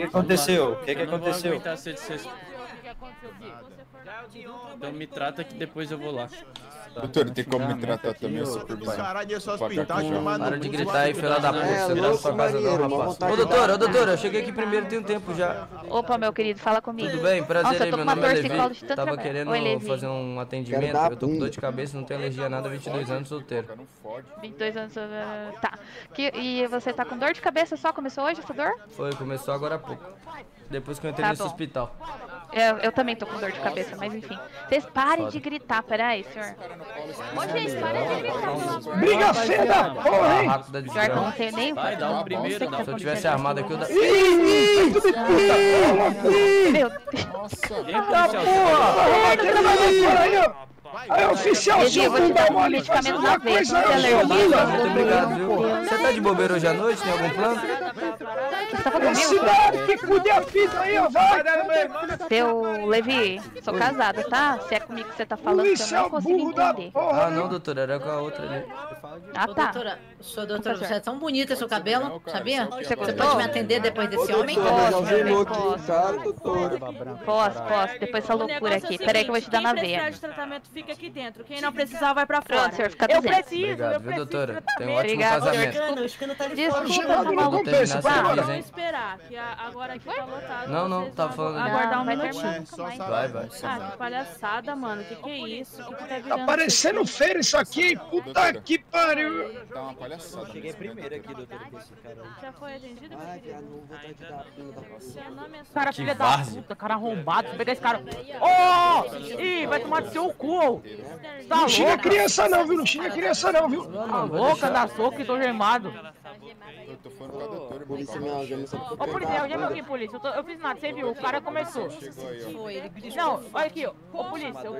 aconteceu? O que que Eu não vou aconteceu? aguentar ser desrespeitado. Então me trata que depois eu vou lá. Doutor, tem como me tratar também, se por bem? Caralho, esse hospital Paca já. chamado... Para de gritar aí, filha da puta. É, Você tá na sua louco, casa não, marinheiro, rapaz. mó vontade Ô, de doutor, dar- ô, doutor, eu cheguei aqui primeiro, tem um tempo já. Opa, meu querido, fala comigo. Tudo bem? Prazer Nossa, eu aí, tô meu com uma nome é torcicolo Levi. de tanto Tava trabalho. querendo Oi, Levi. fazer um atendimento, Quero dar eu tô com dor bunda. de cabeça, não tenho alergia a nada, 22 anos, solteiro. 22 anos. Tá. E você tá com dor de cabeça só? Começou hoje essa dor? Foi, começou agora há pouco. Depois que eu entrei Tá nesse bom. hospital. Eu também tô com dor de cabeça, mas enfim. Vocês parem de gritar, peraí, senhor. Ô, gente, para de gritar, pelo amor. Briga feia da porra, hein? Barraco da Pior que eu desgraça. não tenho nem... Vai, dá um primeiro, dá um Se eu tivesse armado aqui, eu... Ih, tudo puta porra, ih! Meu Deus. Tá porra! Aquele maluco aí, ó! Aí, oficial, Levi, seu eu vou te bunda dar um mole, faz medicamento na alguma veia. coisa Você tem aí, seu alergia? bunda! Muito obrigado, viu? Você tá de bobeira hoje à noite? Tem algum plano? Você tá comigo? Cidade que cuide a vida aí, ó, vai! Seu Levi, sou casada, tá? Se é comigo que você tá falando, que eu Policial não consigo burro da entender. porra, Ah, não, viu? doutor, era com a outra ali. Ah, Ô, tá. doutora, doutora, Por você é tão bonita seu cabelo, sabia? Você Você gostou? pode me atender depois desse homem? Doutora, já Posso, veio posso. aqui, cara, doutora. Posso. Depois essa loucura aqui. Peraí que eu vou te dar na Quem veia. precisar de tratamento fica aqui dentro. Quem não precisar vai pra Pronto, fora. senhor, fica Eu 200. preciso, Obrigado, eu viu, preciso doutora? de Tem um tratamento. ótimo Obrigado, casamento. O escano tá de Desculpa, Gelado tá no maluco. compensa, Terminar vai essa embora. brisa, Vamos hein? esperar, que agora aqui tá lotado. Não, não, vocês tá vão falando. aguardar um Vai minutinho. terminar, nunca mais. Vai, vai. Ah, que palhaçada, mano. Que é isso? Que tá Tá virando parecendo feira isso aqui, puta que pariu! Tá uma palhaçada. Cheguei primeiro aqui, doutor, com esse cara aí. Já foi atendido, meu Ai, querido? viado, não vou vontade de dar bunda. Seu nome é... Cara, Que filha da várzea. puta, cara arrombado, você pegar esse cara. Ô! Ih, vai tomar do seu cu! Tá Não xinga louca? criança não, viu? Não xinga criança não, viu? Tá louca, dá soco e tô gemado. Eu tô falando com a doutora, irmão. Polícia me algema, sabe o que Ô, polícia, eu gemo aqui, polícia. Eu fiz nada, você viu? O cara começou. Chegou aí, ó. Foi, ele pediu. Não, olha aqui, ó. Ô, polícia.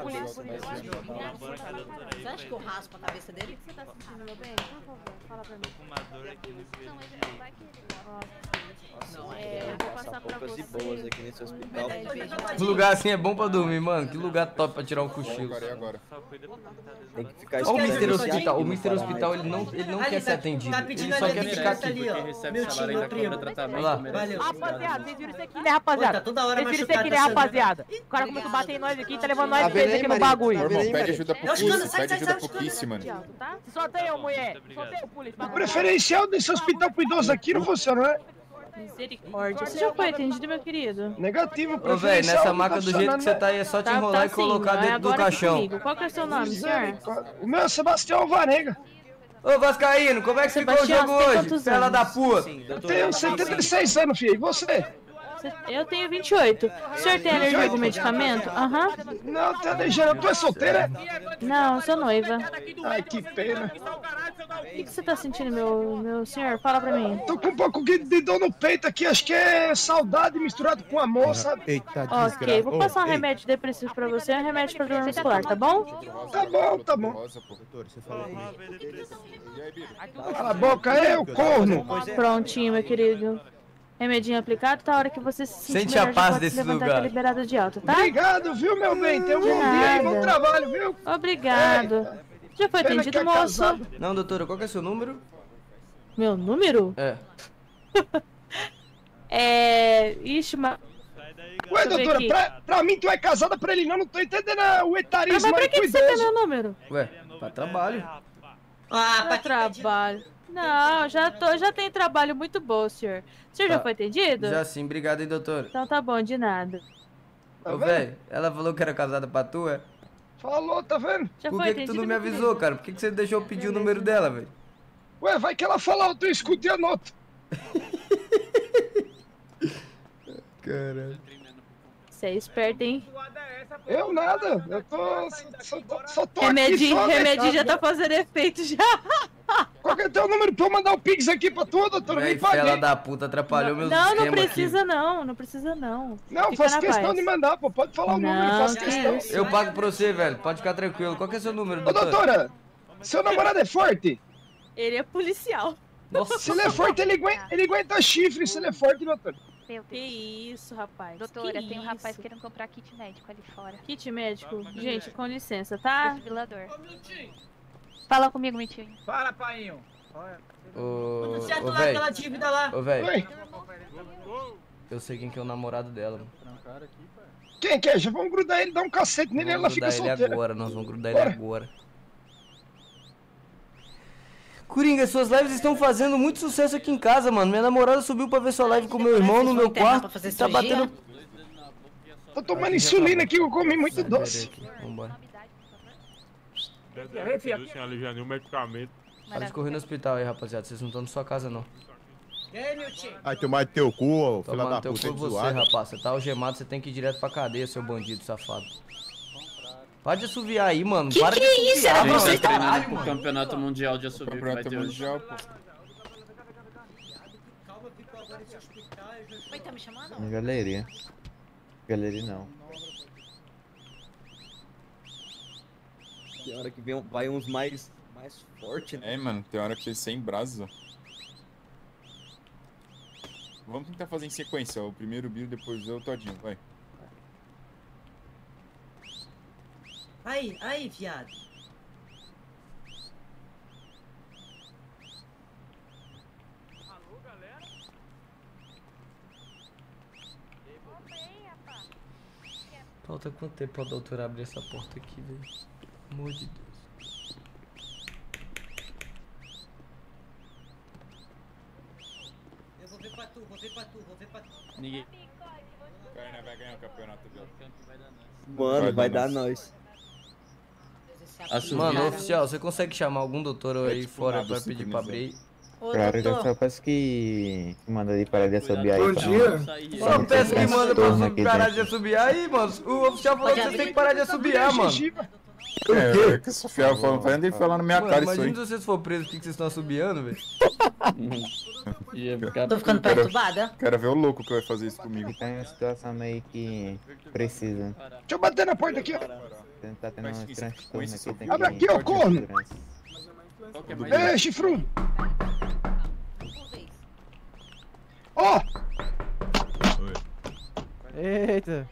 Você acha que eu raspo a cabeça dele? O que você tá sentindo, meu bem? Por favor, fala pra mim. Não, mas ele vai querer. Eu vou passar pra Poucas e você. boas aqui nesse hospital. Esse lugar assim é bom pra dormir, mano. Que lugar top pra tirar um cochilo. Agora, e agora? Tem que ficar Olha o Mr. esperando Hospital. O aqui, Mr. não Hospital, ele não quer ser atendido. Ele só quer ficar aqui. Porque recebe salário ainda cobra tratamento. Olha lá. merece. Rapaziada, vocês viram isso aqui, né, rapaziada? Pô, tá toda hora Vocês viram isso aqui, né, machucado, rapaziada? O cara começou a bater em nós aqui, tá levando nós Tá vendo presos aí, aqui no Maria? bagulho. Tá Irmão, vendo aí, pede velho? ajuda pro Eu escuto, Pussy, sai, pede sai, ajuda sai, pro escuta. Pussy, mano. Tá? Solta aí, ô mulher. Solta aí, o polícia. O preferencial desse hospital pro idoso aqui não funciona, né? Misericórdia. Você já foi atendido, meu querido? Negativo, Ô, velho, preferencial. nessa não maca tá do jeito que você funcionando, tá aí é só te Tá, enrolar tá e colocar sim, dentro do agora aqui caixão. comigo. Qual que é o seu nome, senhor? Misericórdia. O meu é Sebastião Alvarenga. Ô, Vascaíno, como é que ficou o Sebastião, jogo você tem hoje? quantos Fela anos? da puta. Sim, Eu doutor. tenho 76 anos, filho. E você? Eu tenho 28. O senhor tem alergia a algum medicamento? Aham. Não, tá deixando. Tu é solteira? Não, eu sou noiva. Ai, que pena. O que você tá sentindo, meu senhor? Fala pra mim. Tô com um pouco de dor no peito aqui. Acho que é saudade misturado com amor, sabe? Eita, Ok, vou passar um remédio depressivo pra você e um remédio pra dor muscular, tá bom? Tá bom, tá bom. Rosa, pô. Doutor, você falou comigo. E aí, Biro? Cala a boca aí, o corno. Prontinho, meu querido. Remedinho aplicado, tá a hora que você se sentir Sente melhor, a já paz pode desse se levantar lugar. tá liberada de alta, tá? Obrigado, viu, meu bem? Tenha um bom De dia e bom nada. trabalho, viu? Obrigado. Já foi Pena que atendido, é moço? casado. Não, doutora, qual que é o seu número? Meu número? É. Ixi, mas... Ué, Deixa eu ver doutora, aqui. pra mim tu é casada, pra ele não tô entendendo o Mas etarismo pra aí que com você tem idoso. meu número? Ué, pra trabalho. Ah, Meu trabalho. Não, já tem trabalho muito bom, senhor. O senhor já Tá. foi atendido? Já sim, obrigado, hein, doutora. Então tá bom, de nada. Tá Ô, vendo? velho, ela falou que era casada pra tu, é? Falou, tá vendo? Já Por foi que que tu atendido, não me meu avisou, querido? cara? Por que que você deixou eu pedir o número dela, velho? Ué, vai que ela fala, eu escuto e anoto. Caralho. Você é esperto, hein? Eu nada, eu tô. Só tô aqui. Remedinho, Só remedinho já deixado. tá fazendo efeito já. Qual que é teu número pra eu mandar o Pix aqui pra tu, doutora? Me Véi, fela pague. da puta, atrapalhou meus Não, não esquemas precisa aqui. não, não precisa não. Não, Fica faço na questão paz. de mandar, pô. Pode falar o número, Não, faço que questão. isso. Eu pago pra você, velho. Pode ficar tranquilo. Qual que é seu número, Ô, doutora? doutora, seu namorado é forte? Ele é policial. Nossa. Se ele é forte, ele aguenta chifre. Se ele é forte, doutora. Meu Que Deus. isso, rapaz. Doutora, que tem um isso? rapaz querendo comprar kit médico ali fora. Kit médico. Gente, com licença, tá? Desfibrilador. Fala comigo, Mitinho. Fala, painho. Ô, Tudo certo ô, lá, velho. aquela dívida lá. Ô, velho. Oi, Eu sei quem que é o namorado dela, mano. Quem que é? Já vamos grudar ele, dar um cacete nele e ela Vamos fica grudar ele solteira. agora, nós vamos grudar ele agora. Coringa, suas lives estão fazendo muito sucesso aqui em casa, mano. Minha namorada subiu pra ver sua live com meu irmão no meu quarto. Tá batendo... Tô tomando insulina aqui, eu comi muito doce. Vambora. Sem aliviar nenhum medicamento. Para de correr no hospital aí, rapaziada. Vocês não estão na sua casa, não. Ai, tomar teu cu, ô, filha Tomar da no teu puta, cu você, zoado. rapaz. Você tá algemado, você tem que ir direto pra cadeia, seu bandido safado. Para de assoviar aí, mano. Para de assoviar, A gente mano. tá treinando pro campeonato mundial de assovio que vai Campeonato ter hoje. mundial, pô. Oi, tá me chamando? Galeria. Galeria não. Tem hora que vem, vai uns mais fortes, né? É, mano, tem hora que sem brasa. Vamos tentar fazer em sequência, ó. O primeiro Biro, depois eu, Todinho, vai. Aí, viado. Falta quanto tempo pra doutora abrir essa porta aqui, velho? Pelo amor de Deus. Eu vou ver pra tu. Ninguém. Carna vai ganhar o campeonato, viu? Mano, vai dar nós. Assovio. Mano, oficial, você consegue chamar algum doutor aí tipo fora nada pra pedir pra abrir? Ô, Claro, doutor. só peço que manda ali parar de subir aí. Bom pra- dia. Só peço que manda pra Turno aqui parar dentro. de assobiar aí, mano. O oficial falou que vocês têm que parar de assobiar, mano. É, que esse fiel falando, fazendo ele falar na minha Mano, cara isso aí. imagina se vocês for presos, o que vocês estão assobiando, velho? Ia ficar... Tô ficando perturbada? Quero ver o louco que vai fazer isso comigo. Tá em uma situação meio que precisa. Deixa eu bater na porta aqui, ó. Tá tendo Mas um isso, transtorno com isso, aqui. Tem Abre que- aqui, ó, corno. Qual que é mais Ei, chifrudo. Ó, Eita.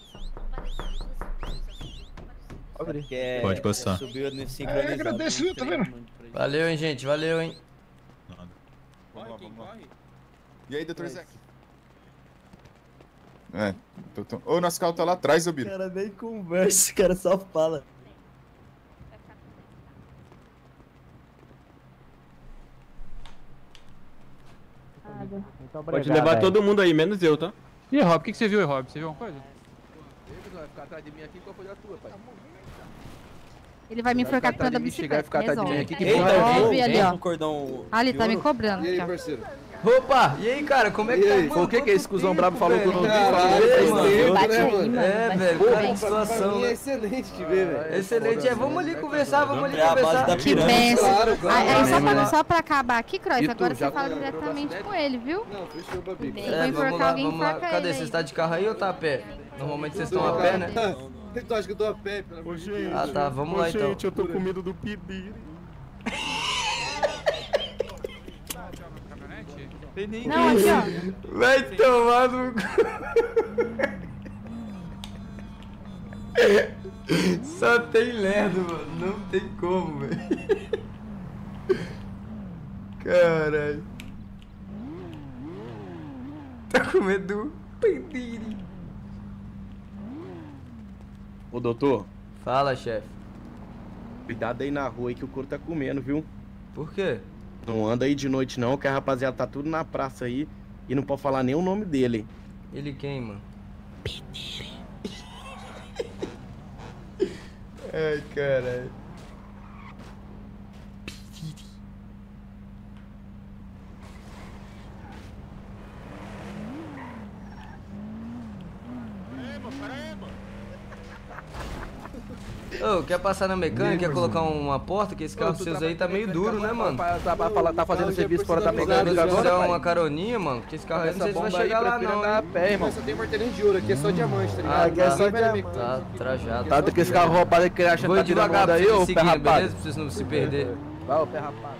Que Pode passar. Subiu nesse sincronizado. agradeço, tá vendo? Valeu, hein, gente. Valeu, hein. Vamos lá, vamos lá. E aí, doutor Zé? É, ô, nosso carro tá lá atrás, ô O Biro. cara nem conversa, o cara só fala. Pode levar todo mundo aí, menos eu, tá? E Rob, o que você viu aí, Rob? Você viu alguma coisa? Vai ficar atrás de mim aqui qual foi a tua, pai? Ele vai me enforcar com toda a Chegar e bicicleta. ficar atrás de mim Resolve. aqui, que Eita, Resolve ali, ó. um cordão. Ali, tá me de ouro. cobrando. E aí, aqui, ó. parceiro? Opa, e aí, cara, como é que tá? Foi o que esse cuzão brabo falou que eu não vi? Ei, mano. Bate aí, mano. É, Vai velho, ficar cara, bem. que situação, né? excelente te ver, velho. Excelente, vamos ali conversar, vamos ali É a base conversar. da Que pirâmide. benção. Claro, claro. Aí só pra acabar aqui, Croix, E tu, agora já você fala lembrou diretamente da com ele, viu? Não, fechou, babi. Bem. É, Vou vamos enforcar lá, alguém, vamos lá. enforca Cadê? ele Você aí. está de carro aí ou tá a pé? Normalmente vocês estão a pé, né? Tu acha que eu tô a pé, pelo amor de Deus? Ah, tá, vamos lá então. eu tô com medo do Pibiri. Não, aqui, ó. Vai tomar no cu. Só tem lerdo, mano. Não tem como, velho. Caralho. Tá com medo do Pibiri. Ô, doutor, Fala, chefe. cuidado aí na rua aí que o couro tá comendo, viu? Por quê? Não anda aí de noite não, que a rapaziada tá tudo na praça aí e não pode falar nem o nome dele. Ele quem, mano? Ai, caralho. Ô, quer passar na mecânica, quer colocar uma porta? Que esse carro seus aí tá meio duro, né, mano? Tá fazendo serviço fora da Se pegada você quiser agora, uma caroninha, mano, porque esse carro aí não sei se vai chegar lá, não. a hein? pé, irmão. Só tem martelinho de ouro, aqui é só diamante, tá ligado? Ah, Aqui é só Vai, diamante. Tá trajado. Tá com esse carro roubado que ele acha que Vou tá tirando devagar onda pra aí, vocês ô pé seguirem, beleza? rapado. Pra vocês não se perder. Vai, ô pé rapado.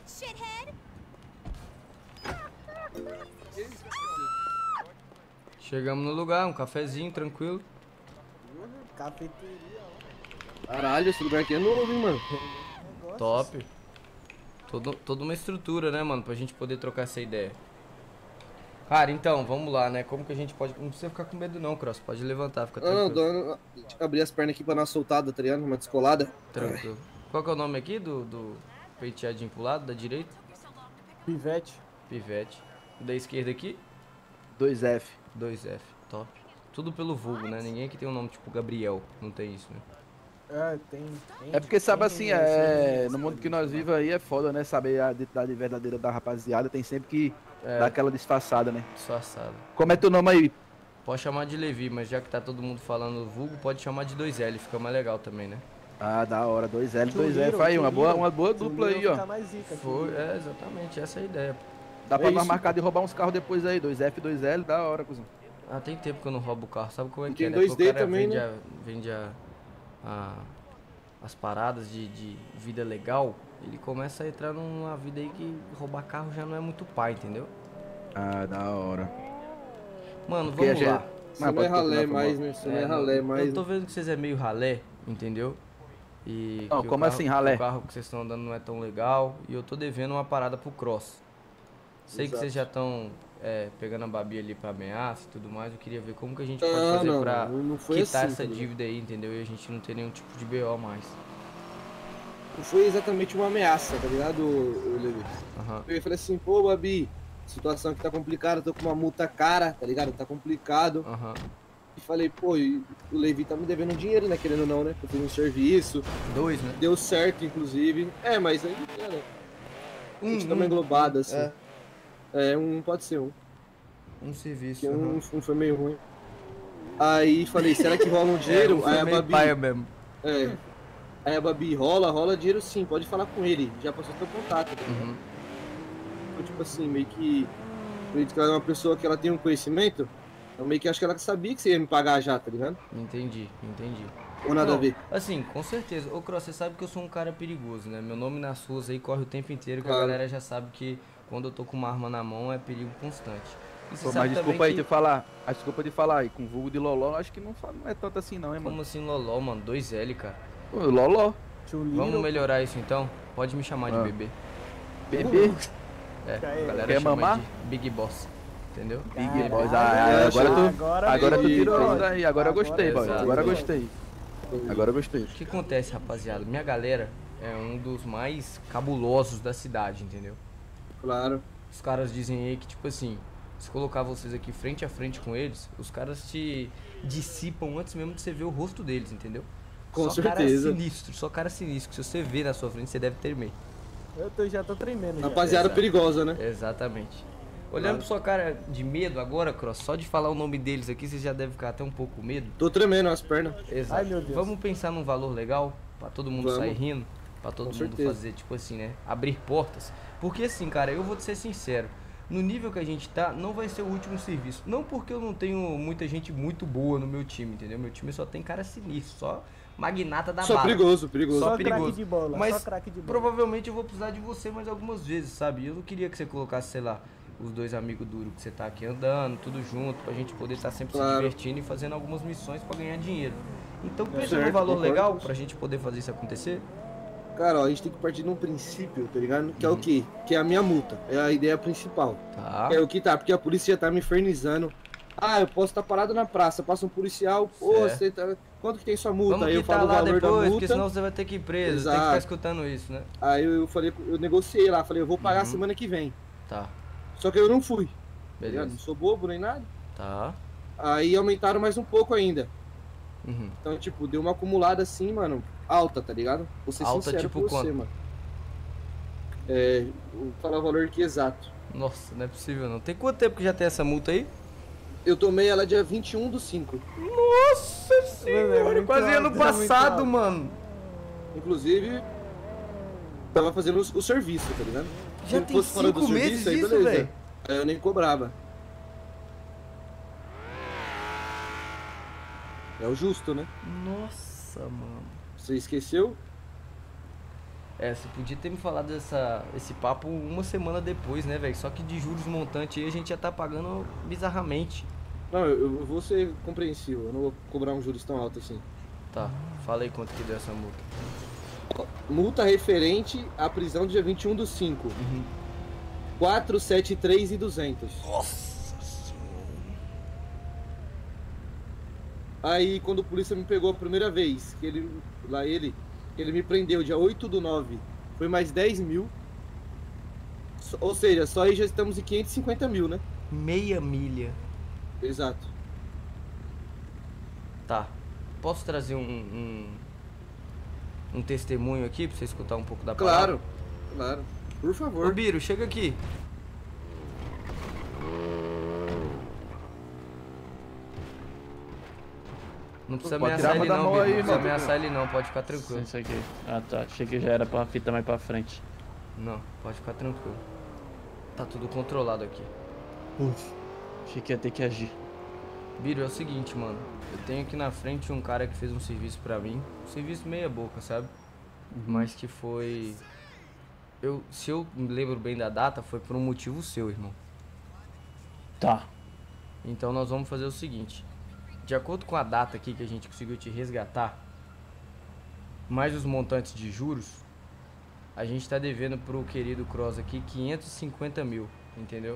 Chegamos no lugar, um cafezinho, tranquilo. Cafeteria, Caralho, esse lugar aqui é novo, hein, mano. Top. Toda uma estrutura, né, mano, pra gente poder trocar essa ideia. Cara, então, vamos lá, né? Como que a gente pode... Não precisa ficar com medo não, Cross. Pode levantar, fica tranquilo. Não, dona, abrir as pernas aqui pra dar uma soltada, tá ligado? Uma descolada. Tranquilo. Qual que é o nome aqui do penteadinho pro lado, da direita? Pivete. Pivete. Da esquerda aqui? 2F. 2F, top. Tudo pelo vulgo, né? Ninguém aqui tem um nome tipo Gabriel. Não tem isso, né? Tem. É porque, sabe assim, no mundo que nós vivemos aí é foda, né? Saber a identidade verdadeira da rapaziada, tem sempre que dar aquela disfarçada, né? Disfarçada. Como é teu nome aí? Pode chamar de Levi, mas já que tá todo mundo falando vulgo, pode chamar de 2L, fica mais legal também, né? Ah, da hora, 2L, 2F, aí, uma boa dupla aí, ó. Foi, exatamente, essa é a ideia. Dá pra nós marcar de roubar uns carros depois aí, 2F, 2L, da hora, cuzão. Ah, tem tempo que eu não roubo o carro, sabe como é que Tem é, né? 2D Porque o cara também, vende as paradas de vida legal, ele começa a entrar numa vida aí que roubar carro já não é muito pai, entendeu? Ah, da hora. Mano, Porque vamos lá. Você não é ralé mais, né? Você não é ralé mais. Eu tô vendo que vocês é meio ralé, entendeu? E Não, que como assim, ralé? O carro que vocês estão andando não é tão legal e eu tô devendo uma parada pro Cross. Sei que vocês já estão pegando a Babi ali pra ameaça e tudo mais, eu queria ver como que a gente pode fazer pra quitar assim, essa dívida aí, entendeu? E a gente não ter nenhum tipo de BO mais. Não foi exatamente uma ameaça, tá ligado, Levi? Eu falei assim, pô, Babi, situação aqui tá complicada, tô com uma multa cara, tá ligado? Tá complicado. E falei, pô, e o Levi tá me devendo dinheiro, né? Querendo ou não, né? Eu fiz um serviço. 2, né? Deu certo, inclusive. Mas aí, cara, a gente tá meio englobado, assim. Pode ser um. Um serviço. Um foi meio ruim. Aí falei, será que rola um dinheiro? Aí a Babi. Mesmo. Aí a Babi, rola dinheiro sim, pode falar com ele. Já passou teu contato, tá ligado? Então, tipo assim, meio que. Acredito que ela é uma pessoa que ela tem um conhecimento. Eu meio que acho que ela sabia que você ia me pagar já, tá ligado? Entendi. Ou nada a ver? Assim, com certeza. Ô, Cross, você sabe que eu sou um cara perigoso, né? Meu nome nas ruas aí corre o tempo inteiro, que a galera já sabe que quando eu tô com uma arma na mão é perigo constante. E você Pô, sabe mas desculpa aí que... de falar. Desculpa de falar aí, com o vulgo de Loló, acho que não é tanto assim não, hein, mano? Como assim Loló, mano? 2L, cara. Pô, Loló. Vamos melhorar isso então? Pode me chamar de bebê. Bebê? A galera Quer chama mamar? de Big Boss. Entendeu? Big Boss. Agora tu tirou daí. Agora eu gostei, boy. Agora eu gostei. O que acontece, rapaziada? Minha galera é um dos mais cabulosos da cidade, entendeu? Claro. Os caras dizem aí que, tipo assim, se colocar vocês aqui frente a frente com eles, os caras te dissipam antes mesmo de você ver o rosto deles, entendeu? Com certeza. Só cara sinistro, que se você ver na sua frente, você deve tremer. Eu já tô tremendo. Rapaziada perigosa, né? Exatamente. Olhando pra sua cara de medo agora, Cross, só de falar o nome deles aqui, você já deve ficar até um pouco com medo. Tô tremendo as pernas. Exato. Ai, meu Deus. Vamos pensar num valor legal, pra todo mundo sair rindo, pra todo mundo fazer, tipo assim, né? Abrir portas. Porque assim, cara, eu vou te ser sincero. No nível que a gente tá, não vai ser o último serviço. Não porque eu não tenho muita gente muito boa no meu time, entendeu? Meu time só tem cara sinistro, só magnata da bala. Só perigoso. Só perigoso. perigoso. De bola, mas só craque de bola. provavelmente eu vou precisar de você mais algumas vezes, sabe? Eu não queria que você colocasse, sei lá, os dois amigos duros que você tá aqui andando, tudo junto, pra gente poder estar sempre se divertindo e fazendo algumas missões pra ganhar dinheiro. Então pensa num valor legal pra gente poder fazer isso acontecer. Cara, ó, a gente tem que partir de um princípio, tá ligado? Que é o quê? Que é a minha multa. É a ideia principal. Tá. É o que tá, porque a polícia já tá me infernizando. Ah, eu posso estar parado na praça, passa um policial, pô, você tá... Quanto que tem sua multa? Vamos aí eu quitar falo o lá valor depois, da multa. porque senão você vai ter que ir preso. Exato. Tem que ficar escutando isso, né? Aí eu falei, eu negociei lá, falei, eu vou pagar semana que vem. Tá. Só que eu não fui. Beleza. Não sou bobo nem nada. Tá. Aí aumentaram mais um pouco ainda. Então, tipo, deu uma acumulada assim, mano, alta, tá ligado? Vou ser alta, sincero tipo com você, quanto? mano. Vou falar o valor aqui exato. Nossa, não é possível não. Tem quanto tempo que já tem essa multa aí? Eu tomei ela dia 21/5. Nossa senhora, quase ano passado, mano. Inclusive, tava fazendo o serviço, tá ligado? Já Se tem fosse fora do 5 meses serviço, aí isso, beleza. velho? Aí eu nem cobrava. É o justo, né? Nossa, mano. Você esqueceu? Você podia ter me falado esse papo uma semana depois, né, velho? Só que de juros montante aí a gente já tá pagando bizarramente. Não, eu vou ser compreensivo, eu não vou cobrar um juros tão alto assim. Tá, fala aí quanto que deu essa multa. Multa referente à prisão do dia 21/5. 473.200. Nossa senhora. Aí quando o polícia me pegou a primeira vez, que ele me prendeu dia 8/9, foi mais 10 mil. Ou seja, só aí já estamos em 550 mil, né? Meia milha. Exato. Tá. Posso trazer um testemunho aqui pra você escutar um pouco da palavra? Claro. Por favor. Ô, Biro, chega aqui. Não precisa ameaçar ele não, Biro. Não precisa ameaçar ele não, pode ficar tranquilo. Isso aqui. Ah, tá. Achei que já era pra fita mais pra frente. Não, pode ficar tranquilo. Tá tudo controlado aqui. Achei que ia ter que agir. Biro, é o seguinte, mano. Eu tenho aqui na frente um cara que fez um serviço pra mim. Um serviço meia boca, sabe? Mas que foi... Se eu me lembro bem da data, foi por um motivo seu, irmão. Tá. Então nós vamos fazer o seguinte. De acordo com a data aqui que a gente conseguiu te resgatar, mais os montantes de juros, a gente tá devendo pro querido Cross aqui 550 mil, entendeu?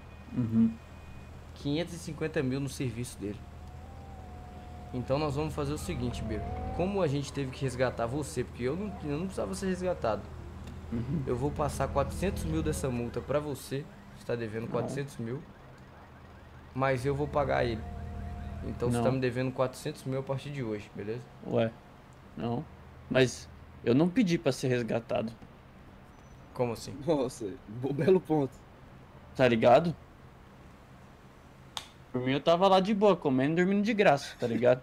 550 mil no serviço dele. Então nós vamos fazer o seguinte, Biro. Como a gente teve que resgatar você, porque eu não precisava ser resgatado. Eu vou passar 400 mil dessa multa pra você. Você tá devendo 400 mil. Mas eu vou pagar ele. Então você tá me devendo 400 mil a partir de hoje, beleza? Ué, não. Mas eu não pedi pra ser resgatado. Como assim? Nossa, belo ponto. Tá ligado? Por mim eu tava lá de boa, comendo e dormindo de graça, tá ligado?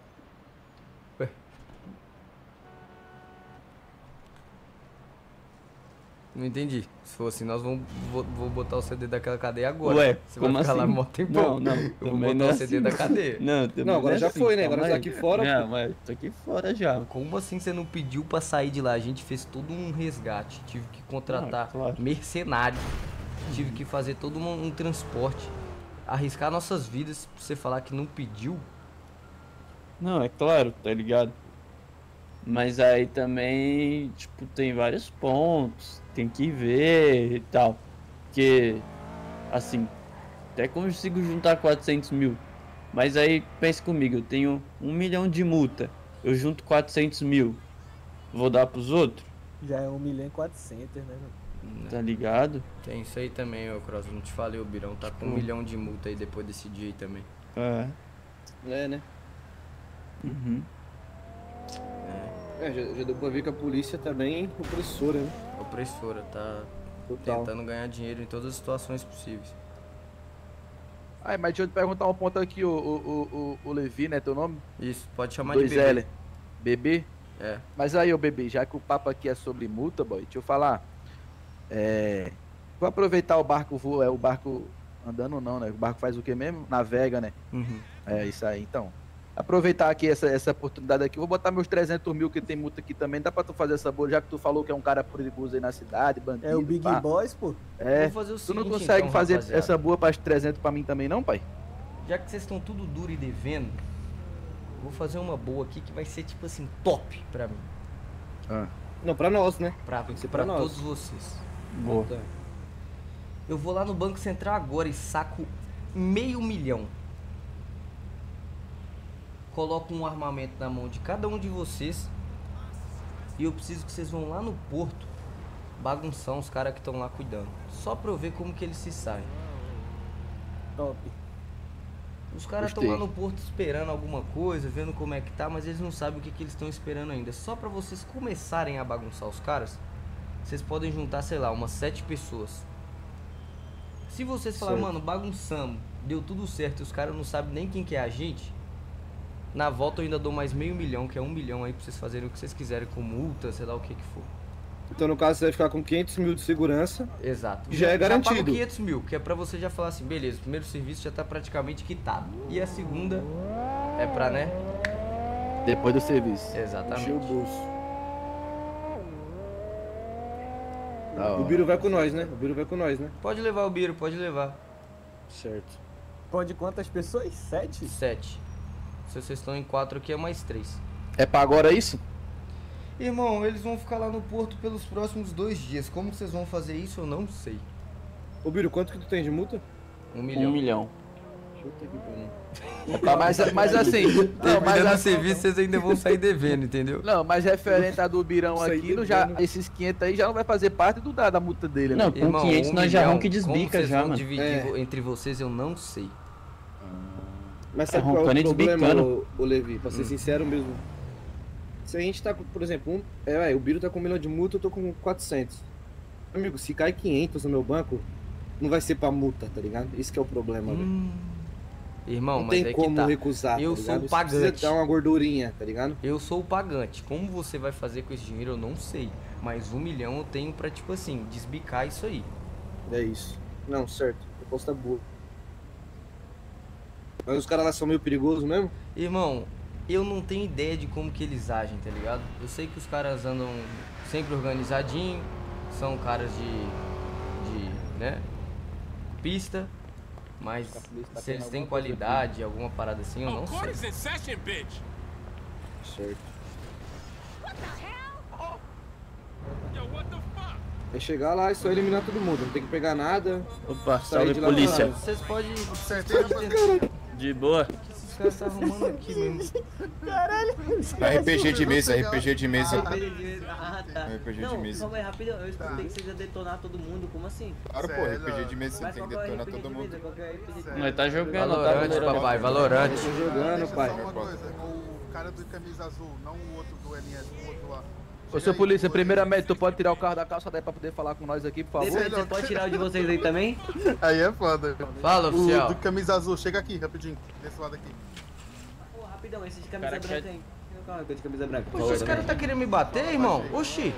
Não entendi. Se for assim, nós vou botar o CD daquela cadeia agora. Ué, você como vai ficar assim? lá mó tempão. Não. Eu vou botar o CD da cadeia. Não, agora já foi, né? Agora você tá aqui fora. Não, mas tô aqui fora já. Como assim você não pediu pra sair de lá? A gente fez todo um resgate. Tive que contratar mercenários. Tive que fazer todo um transporte. Arriscar nossas vidas pra você falar que não pediu. Não, é claro, tá ligado? Mas aí também, tipo, tem vários pontos, tem que ver e tal. Porque, assim, até consigo juntar 400 mil. Mas aí, pense comigo, eu tenho 1 milhão de multa. Eu junto 400 mil. Vou dar pros outros? Já é 1.400.000, né, mano? Tá ligado? Tem isso aí também, ô Cross. Não te falei, o Birão tá com 1 milhão de multa aí depois desse dia aí também. É, né? Já deu pra ver que a polícia tá bem opressora, né? Opressora, tá tentando ganhar dinheiro em todas as situações possíveis. Mas deixa eu te perguntar um ponto aqui, o Levi, né, teu nome? Isso, pode chamar de Bebê. 2L. Bebê? É. Mas aí, ô Bebê, já que o papo aqui é sobre multa, boy, deixa eu falar. Vou aproveitar o barco o barco andando não, né? O barco faz o que mesmo? Navega, né? É isso aí, então. Aproveitar aqui essa oportunidade aqui, vou botar meus 300 mil que tem multa aqui também, dá pra tu fazer essa boa, já que tu falou que é um cara perigoso aí na cidade, bandido. É o Big Boys, pô. Vou fazer o tu não seguinte, consegue então, fazer rapaziada. essa boa para 300 pra mim também não, pai? Já que vocês estão tudo duro e devendo, vou fazer uma boa aqui que vai ser tipo assim, top pra mim. Não, pra nós, né? Pra nós. todos vocês. Boa. Eu vou lá no Banco Central agora e saco 500 mil. Coloco um armamento na mão de cada um de vocês. E eu preciso que vocês vão lá no porto bagunçar os caras que estão lá cuidando. Só pra eu ver como que eles se saem. Top. Os caras estão lá no porto esperando alguma coisa, vendo como é que tá, mas eles não sabem o que eles estão esperando ainda. Só pra vocês começarem a bagunçar os caras, vocês podem juntar, sei lá, umas 7 pessoas. Se vocês falarem, mano, bagunçamos, deu tudo certo e os caras não sabem nem quem que é a gente, na volta eu ainda dou mais 500 mil, que é 1 milhão aí pra vocês fazerem o que vocês quiserem com multa, sei lá o que for. Então no caso você vai ficar com 500 mil de segurança. Exato. Já é garantido. Já pago 500 mil, que é pra você já falar assim, beleza, o primeiro serviço já tá praticamente quitado. E a segunda é pra, né? Depois do serviço. Exatamente. Encher o bolso. O Biro vai com nós, né? O Biro vai com nós, né? Pode levar o Biro, pode levar. Certo. Pode quantas pessoas? 7? 7. Se vocês estão em 4 aqui, é mais 3. É pra agora isso? Irmão, eles vão ficar lá no porto pelos próximos 2 dias. Como vocês vão fazer isso, eu não sei. Ô, Biro, quanto que tu tem de multa? 1 milhão. 1 milhão. Puta que pariu. Mas assim, não, mas no assim, serviço vocês ainda vão sair devendo, entendeu? não, mas referente a do Birão Isso aí aqui, é já, bom. esses 500 aí já não vai fazer parte da multa dele, né? Não, com Irmão, 500 1 nós já milhão, vamos que como desbica vocês já, vão mano. dividir entre vocês, eu não sei. Mas sabe Tá qual é roncando o e problema, desbicando. ô Levi? Pra ser sincero mesmo. Se a gente tá com, por exemplo, o Biro tá com 1 milhão de multa, eu tô com 400. Amigo, se cai 500 no meu banco, não vai ser pra multa, tá ligado? Isso que é o problema, velho. Irmão, Não mas tem é como que tá. recusar, Eu tá sou ligado? o Isso precisa pagante. dar uma gordurinha, tá ligado? Eu sou o pagante. Como você vai fazer com esse dinheiro, eu não sei. Mas 1 milhão eu tenho pra, tipo assim, desbicar isso aí. É isso. Não, certo. Proposta boa. Mas os caras lá são meio perigosos mesmo? Irmão, eu não tenho ideia de como que eles agem, tá ligado? Eu sei que os caras andam sempre organizadinho, são caras de né, pista, mas se eles têm qualidade, alguma parada assim, eu não sei. Certo. É chegar lá e só eliminar todo mundo, não tem que pegar nada. Opa, sair salve de lá polícia. pra lá. Vocês podem... De boa. O que esses caras estão arrumando aqui mesmo? RPG de mesa, RPG de mesa. Ah, tá. RPG de Não, mesa. calma aí, rapidão. Eu escutei que você ia detonar todo mundo. Como assim? Claro, pô, RPG de mesa você Mas tem que qual que é o detonar RPG todo de mundo. mesa? Qual que é o RPG de mesa? Nós tá jogando, Valorante, tá papai, Valorante. Tô jogando, pai. Só uma coisa, o cara do camisa azul, não o outro do NS, o outro lá. Ô, seu polícia, primeiramente, tu pode tirar o carro da calça daí pra poder falar com nós aqui, por favor? Depende, você pode tirar o de vocês aí também? Aí é foda. Fala, oficial. O do camisa azul, chega aqui, rapidinho, desse lado aqui. Pô, rapidão, esse de camisa Cara, branca aí. Calma, de camisa branca. Poxa, os caras tá querendo me bater, irmão? Oxi.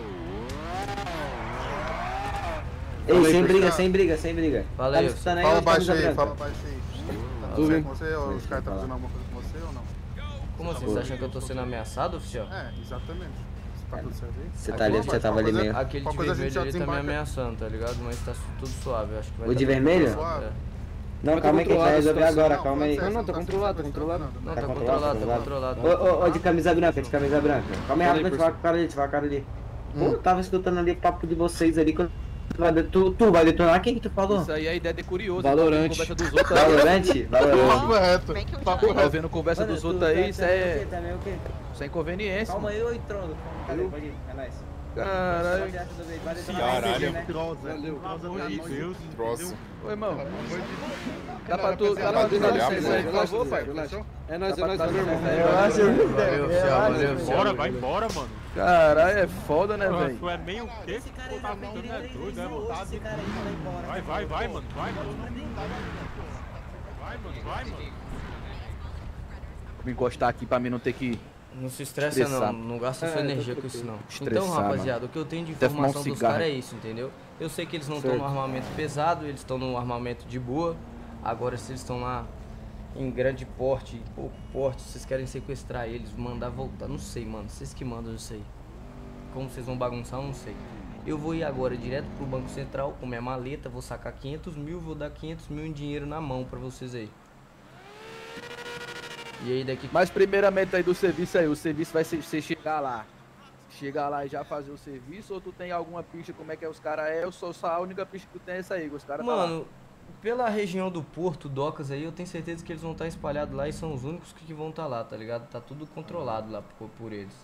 Ei, sem briga, sem briga, sem briga. Fala Tá aí, me escutando aí, Fala ó, de baixo camisa aí, branca? fala baixo aí. Tá Tudo tudo bem. certo com você? Ou os caras tá fazendo alguma coisa com você ou não? Como assim? Você acha que eu tô sendo ameaçado, oficial? É, exatamente. Tá tudo certo aí? Você tá ali, você tava ali meio. Aquele de Qualquer coisa a gente vermelho já ali tá me desembarca. ameaçando, tá ligado? Mas tá tudo suave, eu acho que vai O dar de tudo vermelho? suave. É. Não, calma aí que a gente vai resolver agora, calma aí. Não, tá controlado, tá controlado. Não, Tá tá controlado, controlado, tá controlado. Ô, de camisa branca, de camisa branca. Calma aí, Fala aí, rápido, vai com o cara ali, vai com o cara ali. Pô, eu tava escutando ali o papo de vocês ali. Tu vai detonar? Quem que tu falou? Isso aí é ideia de curioso. Valorante. Conversa dos outros aí. Valorante? Valorante. Papo reto, papo Tá reto. ouvindo conversa Mano, dos tu outros aí, tá isso é também o quê? sem inconveniência. Calma aí, ô Trono. Cadê? Pode ir, é nóis. Caralho. Caralho. Valeu. Troço. Ô, irmão. Dá pra tu dar licença aí, por favor, pai? É nóis, meu irmão. Valeu, oficial, valeu, oficial. Bora, vai embora, mano. Caralho, é foda, né, velho? Tu é meio o quê? Esse cara aí Tá vai pedir ficando é 3 doido, é, mil mano? hoje, esse cara aí vai embora. Vai, mano. Vai, mano. Vai, mano. Vou encostar aqui pra mim não ter que... Não se estressa Estressar. não gasta sua energia com isso não. Estressar, Então, rapaziada, o que eu tenho de Até fumar um informação dos cigarro. caras é isso, entendeu? Eu sei que eles não estão no armamento pesado, eles estão no armamento de boa. Agora, se eles estão lá em grande porte, pouco porte, vocês querem sequestrar eles, mandar voltar, não sei, mano. Vocês que mandam isso aí. Como vocês vão bagunçar, eu não sei. Eu vou ir agora direto pro Banco Central com minha maleta, vou sacar 500 mil, vou dar 500 mil em dinheiro na mão pra vocês aí. E aí daqui... Mas primeiramente aí do serviço aí, o serviço vai ser você chegar lá. Chegar lá e já fazer o serviço, ou tu tem alguma pista como é que é os caras é? Eu sou só a única pista que tu tem é essa aí, os caras tá lá. Mano, pela região do Porto, Docas aí, eu tenho certeza que eles vão estar espalhados lá e são os únicos que vão estar lá, tá ligado? Tá tudo controlado lá por eles.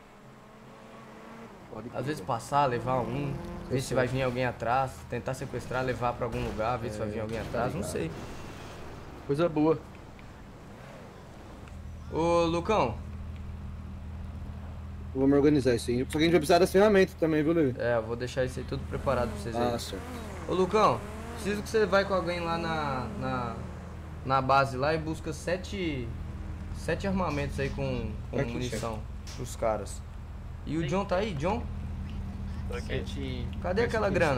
Às vezes passar, levar um, ver se vai vir alguém atrás, tentar sequestrar, levar pra algum lugar, ver se vai vir alguém atrás, não sei. Coisa boa. Ô, Lucão. Vamos organizar isso aí. Só que a gente vai precisar das ferramentas também, viu, Levi? É, eu vou deixar isso aí tudo preparado pra vocês aí. Ah, certo. Ô, Lucão, preciso que você vai com alguém lá na base lá e busca 7 armamentos aí com Aqui, munição pros caras. E o John tá aí, John? Cadê aquela grana?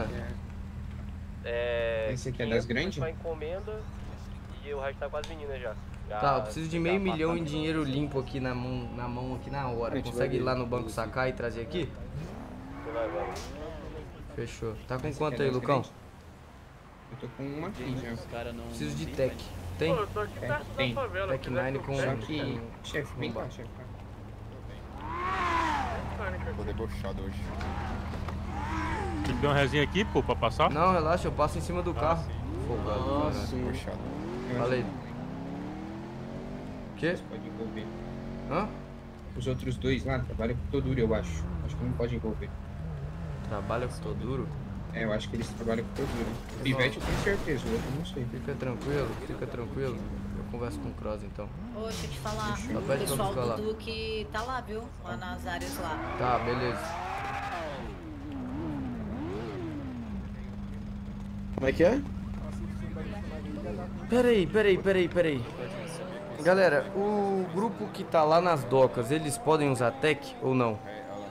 Esse aqui é das grandes? Uma encomenda e o resto tá com as meninas já. Tá, eu preciso de meio milhão em dinheiro limpo aqui na mão aqui na hora. Consegue ir lá no banco sacar e trazer aqui? Vai. Fechou. Tá com quanto aí, Lucão? Eu tô com uma aqui já. Preciso de tech. Tem? Pô, eu tô aqui perto da tem. favela. Tech 9 com... Só que, chefe, vem cá, chefe. Tô debochado hoje. Tem que dar uma resinha aqui, pô, pra passar? Não, relaxa, eu passo em cima do carro. Folgado, Nossa, caralho. Debochado. Falei. O quê? Pode envolver. Hã? Os outros dois lá trabalham com Toduro, eu acho. Acho que não pode envolver. Trabalha com Toduro? É, eu acho que eles trabalham com Toduro. O Pivete eu tenho certeza, o outro eu não sei. Fica tranquilo, fica tranquilo. Eu converso com o Cross então. Ô, deixa eu te falar, Fechou. o pessoal do Duque tá lá, viu? Lá nas áreas lá. Tá, beleza. Como é que é? Peraí. Galera, o grupo que tá lá nas docas, eles podem usar tech ou não?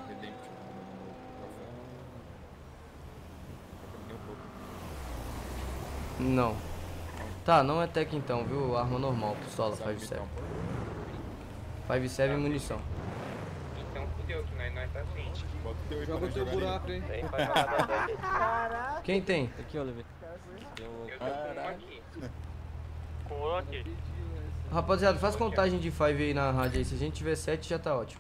Não. Tá, não é tech então, viu? Arma normal, pistola, 5.7. 5.7 e munição. Então fudeu que nós tá assim. Joga o teu buraco, hein? Quem tem? Aqui, Oliver. Eu tô com uma aqui. Com um aqui. Rapaziada, faz contagem de 5 aí na rádio aí. Se a gente tiver 7 já tá ótimo.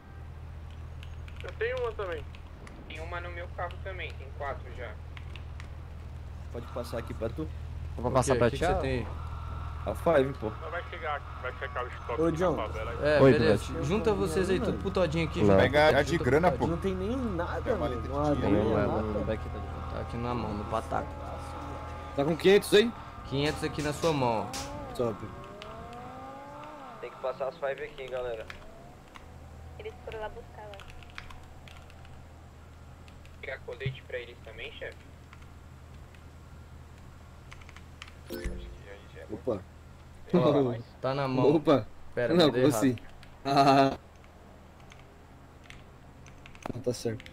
Eu tenho uma também. Tem uma no meu carro também, tem 4 já. Pode passar aqui pra tu? Vou passar pra que ti? você tem aí? A 5, pô. Vai chegar o estoque Ô, na John. favela. É, Oi, beleza. Pivete. Junta vocês aí tudo pro todinho aqui. Não. Pega a de Junta grana, pro pô. Não tem nem nada, Tem uma mano. letra Uma de areia, dinheiro, nada. Tá aqui na mão, no pataco. Tá com 500 aí? 500 aqui na sua mão, ó. Top. Tem que passar as 5 aqui, galera. Eles foram lá buscar lá. Pegar colete pra eles também, chefe? Opa. Ó, tá na mão. Opa. Pera, não, mandei como errado. assim? Ah. Não tá certo.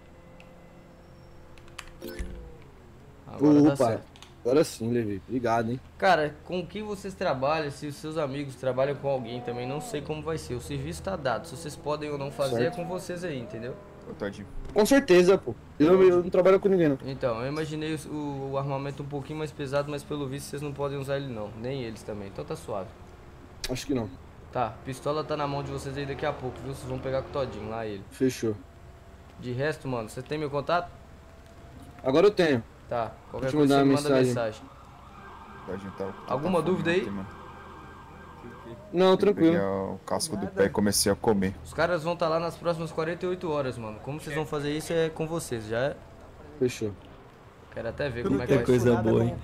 Agora Opa. tá certo. Agora sim, Levi. Obrigado, hein? Cara, com quem vocês trabalham, se os seus amigos trabalham com alguém também, não sei como vai ser. O serviço tá dado. Se vocês podem ou não fazer, Certo. é com vocês aí, entendeu? Tadinho. Com certeza, pô. Eu não trabalho com ninguém, não. Então, eu imaginei o armamento um pouquinho mais pesado, mas pelo visto vocês não podem usar ele não. Nem eles também, então tá suave. Acho que não. Tá, pistola tá na mão de vocês aí daqui a pouco, viu? Vocês vão pegar com o todinho lá ele. Fechou. De resto, mano, você tem meu contato? Agora eu tenho. Tá, qualquer Deixa eu coisa mandar você uma manda mensagem. mensagem. Tá Alguma dúvida aí? Não, Eu tranquilo. peguei o casco do pé e comecei a comer. Os caras vão estar lá nas próximas 48 horas, mano. Como vocês vão fazer isso é com vocês, já é? Fechou. Quero até ver como é que vai ser. coisa boa, hein?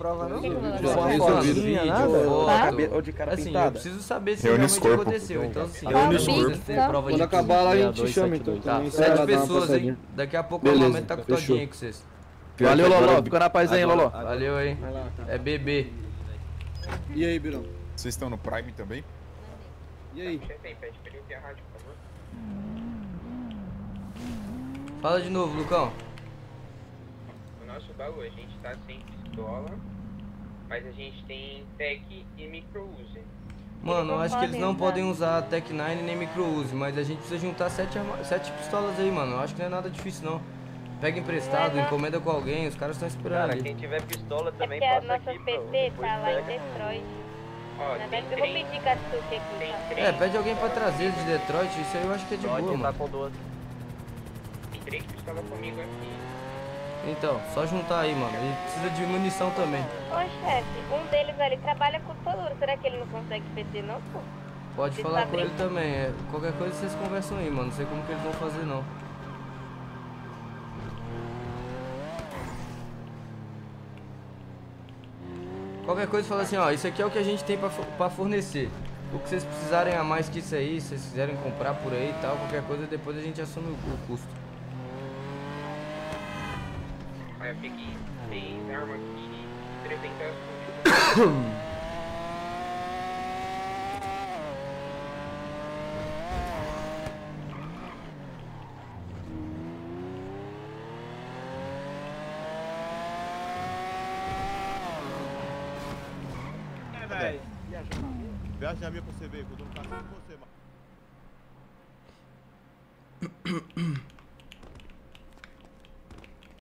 Ou de cara Assim, eu pintada. preciso saber se Reúne realmente os corpos. aconteceu. Então, assim, Reúne os realmente corpos. tem prova de Quando acabar lá, a gente te chama, 6272. então. Tá, Também 7 vai dar uma pessoas, hein? passadinha. Daqui a pouco Beleza, o armamento tá com o fechou. todinho aí com vocês. Valeu, Loló. Fica na paz aí, Loló. Valeu, hein? É bebê. E aí, Birão? Vocês estão no Prime também? E aí? Chefe, pede pra ele ouvir a rádio, por favor. Fala de novo, Lucão. O nosso baú, a gente tá sem pistola, mas a gente tem tech e micro-use. Mano, eu acho que eles não podem usar Tech 9 nem micro-use, mas a gente precisa juntar 7 pistolas aí, mano. Eu acho que não é nada difícil, não. Pega emprestado, encomenda com alguém, os caras estão esperando Cara, ali. quem tiver pistola também Porque a passa nossa aqui, PT tá lá em Detroit. Ó, Na tem verdade, eu vou pedir Katsuki aqui, tá? É, pede alguém pra trazer de Detroit, isso aí eu acho que é de boa, tá mano. com 12. Tem 3 pistolas comigo aqui. Então, só juntar aí, mano. E precisa de munição também. Ô, chefe, um deles ali trabalha com Toduro. Será que ele não consegue PT, não, pô? Pode Vocês falar com sabem? ele também. É, qualquer coisa vocês conversam aí, mano. Não sei como que eles vão fazer, não. Qualquer coisa fala assim, ó, isso aqui é o que a gente tem pra fornecer. O que vocês precisarem a mais que isso aí, se vocês quiserem comprar por aí e tal, qualquer coisa, depois a gente assume o custo. Aí eu peguei 6 armas aqui e 300 velho. Viaja a minha pra você ver, que eu tô no carro com você, mano.